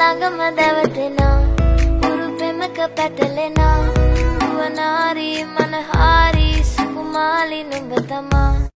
ළඟම දැවටෙනා උරු පෙමක පැටලෙනා වනාරි මනහාරි සුකුමාලි නුඹ තමා